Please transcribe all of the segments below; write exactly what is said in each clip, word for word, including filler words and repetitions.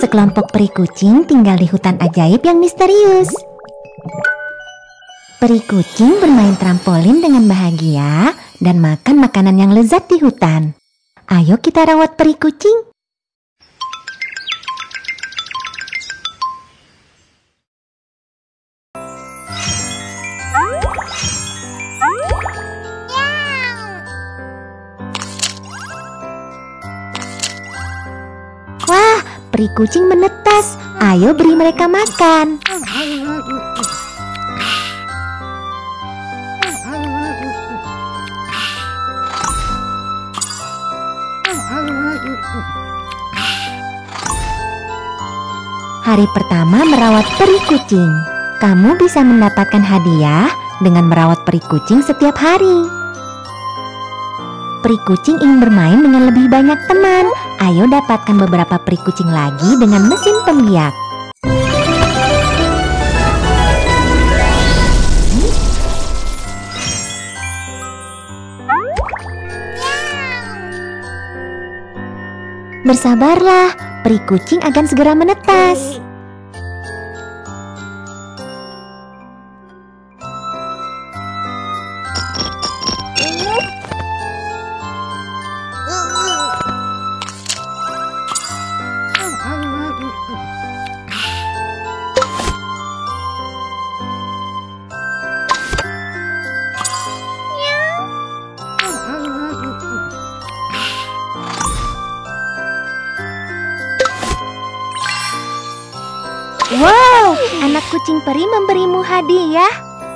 sekelompok peri kucing tinggal di hutan ajaib yang misterius. Peri kucing bermain trampolin dengan bahagia dan makan makanan yang lezat di hutan. Ayo kita rawat peri kucing. Wah, peri kucing menetas. Ayo beri mereka makan. Hari pertama merawat peri kucing. Kamu bisa mendapatkan hadiah dengan merawat peri kucing setiap hari. Peri kucing ingin bermain dengan lebih banyak teman. Ayo dapatkan beberapa peri kucing lagi dengan mesin pembiak. Bersabarlah, peri kucing akan segera menetas. Wow, anak kucing peri memberimu hadiah.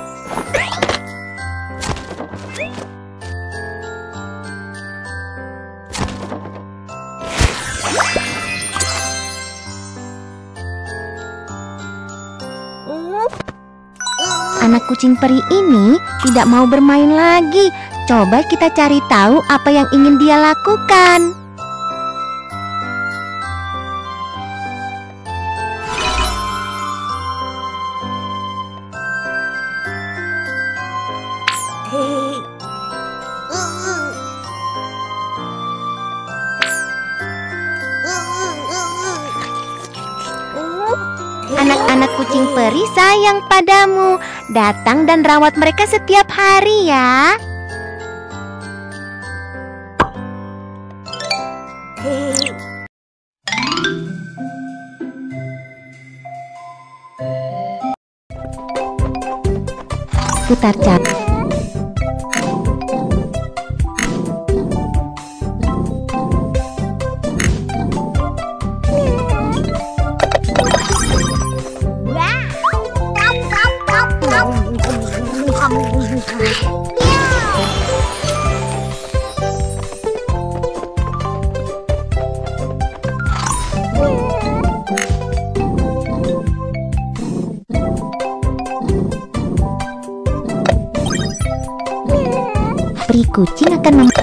Anak kucing peri ini tidak mau bermain lagi. Coba kita cari tahu apa yang ingin dia lakukan. Anak-anak kucing peri sayang padamu. Datang dan rawat mereka setiap hari ya. Putar cap. Peri kucing akan mem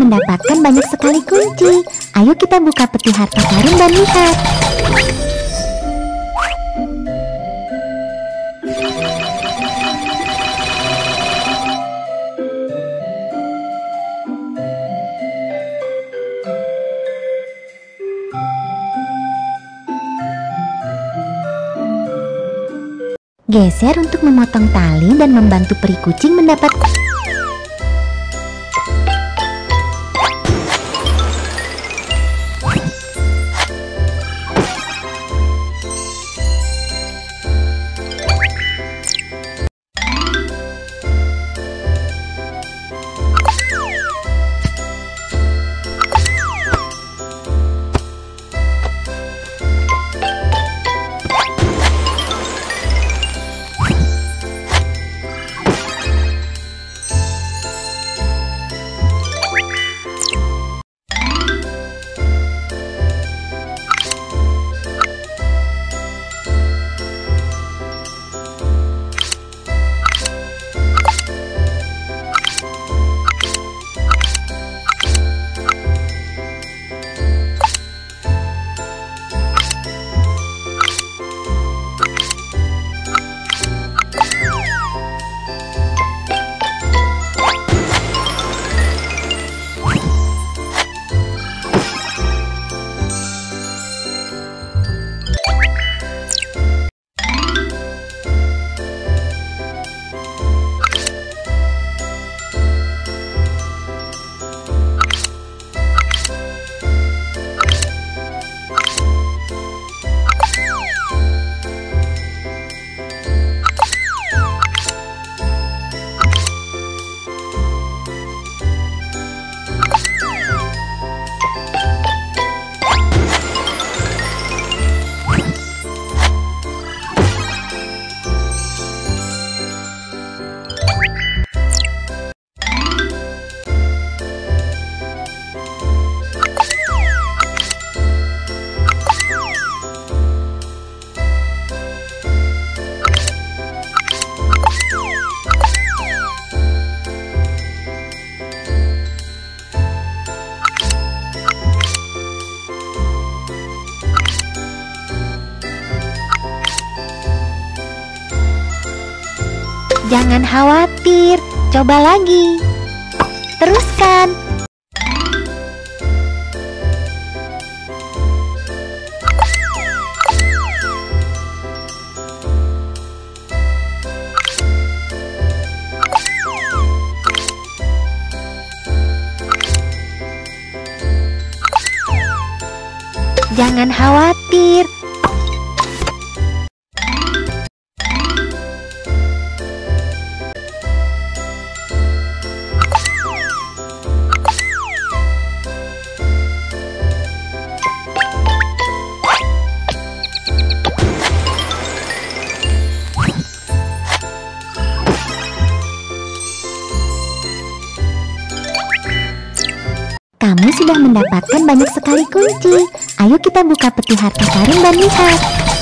mendapatkan banyak sekali kunci. Ayo kita buka peti harta karun dan lihat. Geser untuk memotong tali dan membantu peri kucing mendapat. Jangan khawatir, coba lagi. Teruskan. Jangan khawatir. Kamu sudah mendapatkan banyak sekali kunci. Ayo kita buka peti harta karun dan lihat.